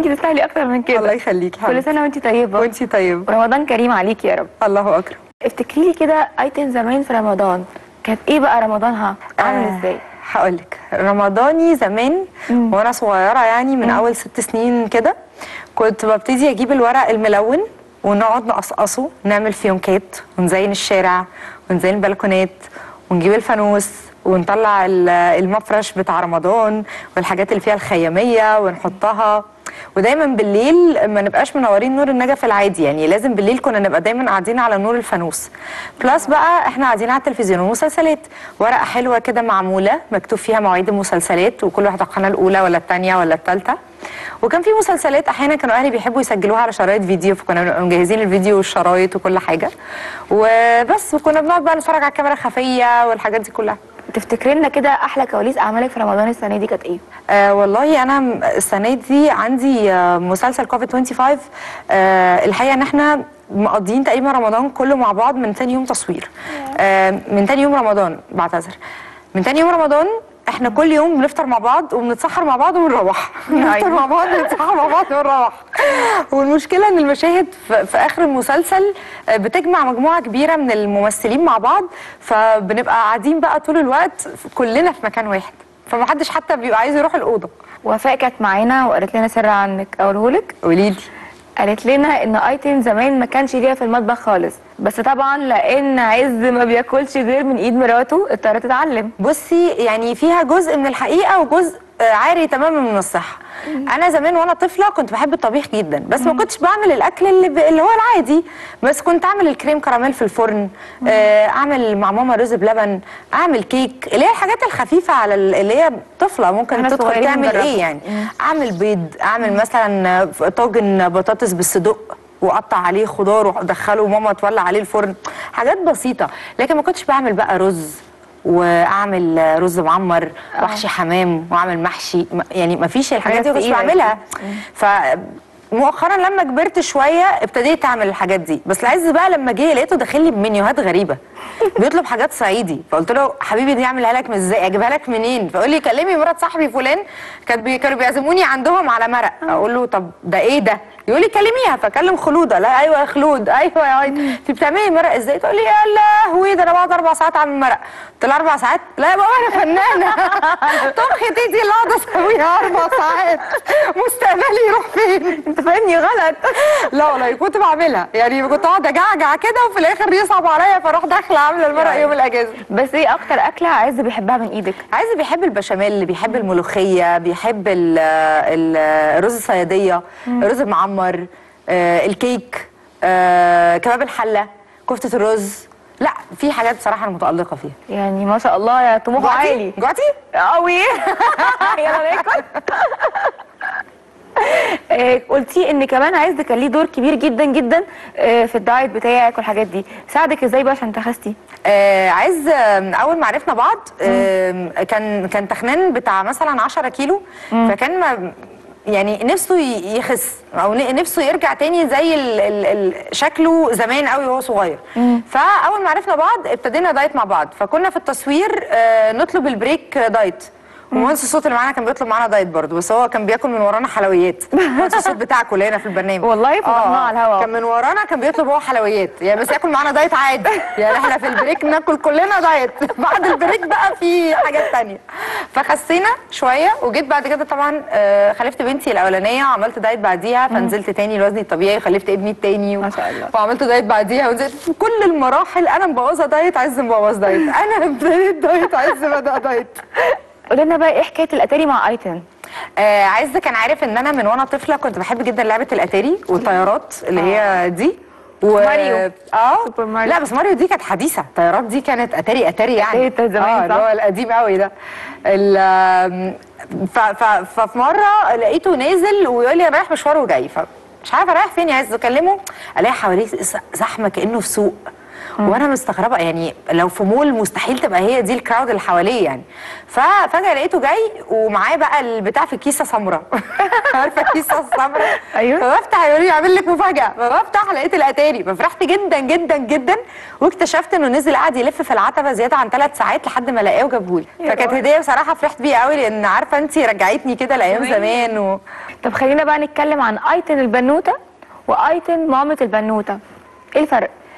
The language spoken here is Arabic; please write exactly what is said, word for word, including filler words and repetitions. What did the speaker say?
انت تستاهلي اكتر من كده. الله يخليكي كل سنه وانت طيبه. وانت طيبه. رمضان كريم عليكي يا رب. الله اكرم. افتكري لي كده ايتن زمان في رمضان، كانت ايه بقى رمضانها عامل آه ازاي؟ هقول لك رمضاني زمان مم. وانا صغيره يعني من مم. اول ست سنين كده كنت ببتدي اجيب الورق الملون ونقعد نقصقصه، نعمل فيونكات ونزين الشارع ونزين البلكونات ونجيب الفانوس ونطلع المفرش بتاع رمضان والحاجات اللي فيها الخياميه ونحطها. ودايما بالليل ما نبقاش منورين نور النجف العادي، يعني لازم بالليل كنا نبقى دايما قاعدين على نور الفانوس. بلس بقى احنا قاعدين على التلفزيون ومسلسلات، ورقه حلوه كده معموله مكتوب فيها مواعيد المسلسلات وكل واحده القناه الاولى ولا الثانيه ولا الثالثه. وكان في مسلسلات احيانا كانوا اهلي بيحبوا يسجلوها على شرايط فيديو، فكنا بنبقى مجهزين الفيديو والشرايط وكل حاجه وبس، وكنا بنقعد بقى نتفرج على الكاميرا الخفيه والحاجات دي كلها. تفتكري لنا كده احلى كواليس اعمالك في رمضان السنه دي كانت ايه؟ آه والله انا السنه دي عندي آه مسلسل كوفيد خمسة وعشرين. آه الحقيقه ان احنا مقضيين تقريبا رمضان كله مع بعض من تاني يوم تصوير. آه من تاني يوم رمضان بعتذر من تاني يوم رمضان احنا كل يوم بنفطر مع بعض وبنتسحر مع بعض ونروح. بنفطر مع بعض ونتسحر مع بعض ونروح. والمشكله ان المشاهد في اخر المسلسل بتجمع مجموعه كبيره من الممثلين مع بعض، فبنبقى قاعدين بقى طول الوقت كلنا في مكان واحد، فمحدش حتى بيبقى عايز يروح الاوضه. وفاء كانت معانا وقالت لنا سر عنك، اقولهولك؟ قولي لي. قالت لنا ان ايتن زمان ما كانش ليها في المطبخ خالص، بس طبعا لان عز ما بياكلش غير من ايد مراته اضطرت تتعلم. بصي يعني فيها جزء من الحقيقه وجزء عاري تماما من الصحه. انا زمان وانا طفله كنت بحب الطبيخ جدا، بس ما كنتش بعمل الاكل اللي, ب... اللي هو العادي، بس كنت اعمل الكريم كراميل في الفرن، آه اعمل مع ماما رز بلبن، اعمل كيك اللي هي الحاجات الخفيفه على اللي هي طفله ممكن تدخل تعمل ايه يعني. مم. اعمل بيض، اعمل مثلا طاجن بطاطس بالصدق واقطع عليه خضار وادخله وماما تولع عليه الفرن، حاجات بسيطه. لكن ما كنتش بعمل بقى رز واعمل رز معمر واحشي حمام واعمل محشي، يعني ما فيش الحاجات دي ما كنتش بعملها. فمؤخرا لما كبرت شويه ابتديت اعمل الحاجات دي. بس العز بقى لما جه لقيته داخل لي بمنيوهات غريبه، بيطلب حاجات صعيدي، فقلت له حبيبي دي اعملها لك ازاي؟ اجيبها لك منين؟ فيقول لي كلمي مرات صاحبي فلان كانت بي... كانوا بيعزموني عندهم على مرق. اقول له طب ده ايه ده؟ يقول لي كلميها، فكلم خلوده. لا ايوه يا خلود، ايوه يا عيد انت بتعملي مرق ازاي؟ تقول لي يا لهوي ده انا بقعد اربع ساعات اعمل مرق. قلت لها اربع ساعات؟ لا يا بابا انا فنانه طبختي دي اللي اقعد اسويها اربع ساعات، مستقبلي يروح فين؟ انت فاهمني غلط. لا والله كنت بعملها، يعني كنت اقعد اجعجع كده وفي الاخر يصعب عليا فاروح داخله عامله المرق يوم الاجازه. بس ايه اكتر اكله عز بيحبها من ايدك؟ عز بيحب البشاميل، بيحب الملوخيه، بيحب الرز الصياديه، الرز المعمر، آه الكيك، آه كباب الحله، كفته الرز. لا في حاجات بصراحه انا متالقه فيها. يعني ما شاء الله يا طموح عالي. جوعتي؟ قوي. يلا ناكل. آه قلتي ان كمان عز كان ليه دور كبير جدا جدا آه في الدايت بتاعك والحاجات دي، ساعدك ازاي بقى عشان تخستي؟ آه عز اول ما عرفنا بعض آه كان كان تخنان بتاع مثلا عشرة كيلو. مم. فكان ما يعني نفسه يخس او نفسه يرجع تاني زي ال ال ال شكله زمان قوي وهو صغير. مم. فاول ما عرفنا بعض ابتدينا دايت مع بعض، فكنا في التصوير آه نطلب البريك دايت. ومهندس الصوت اللي معانا كان بيطلب معانا دايت برضه، بس هو كان بياكل من ورانا حلويات. مهندس الصوت بتاعكم اللي هنا في البرنامج والله فضحناه على الهوا، كان من ورانا كان بيطلب هو حلويات يعني، بس ياكل معانا دايت عادي يعني. احنا في البريك ناكل كلنا دايت، بعد البريك بقى في حاجات ثانيه. فخسينا شويه وجيت بعد كده طبعا آه خلفت بنتي الاولانيه وعملت دايت بعديها، فنزلت تاني لوزني الطبيعي وخلفت ابني الثاني و... ما شاء الله، وعملت دايت بعديها ونزلت في كل المراحل. انا مبوظه دايت، عز مبوظ دايت، انا ابتديت دايت، عز بدا دايت. قولي لنا بقى ايه حكايه الاتاري مع ايتن؟ آه عز كان عارف ان انا من وانا طفله كنت بحب جدا لعبه الاتاري والطيارات اللي هي دي و... ماريو. اه سوبر ماريو. لا بس ماريو دي كانت حديثه، الطيارات دي كانت اتاري اتاري يعني. ايه زمان اه اللي هو القديم قوي ده. ف... ف... ففي مره لقيته نازل ويقول لي انا رايح مشوار وجاي، فمش عارفه رايح فين يا عز. اكلمه الاقي حواليه زحمه كانه في سوق، وانا مستغربه يعني لو في مول مستحيل تبقى هي دي الكراود اللي حواليه يعني. ففجاه لقيته جاي ومعاه بقى البتاع في كيسه سمراء عارفه الكيسه السمراء؟ ايوه. فبفتح يقول لي اعمل لك مفاجاه، فبفتح لقيت الاتاري، ففرحت جدا جدا جدا، واكتشفت انه نزل قاعد يلف في العتبه زياده عن ثلاث ساعات لحد ما لقاه وجابهولي. فكانت هديه بصراحه فرحت بيها قوي، لان عارفه انت رجعتني كده لايام زمان و... طب خلينا بقى نتكلم عن ايتن البنوته وايتن مامة البنوته، ايه الفرق؟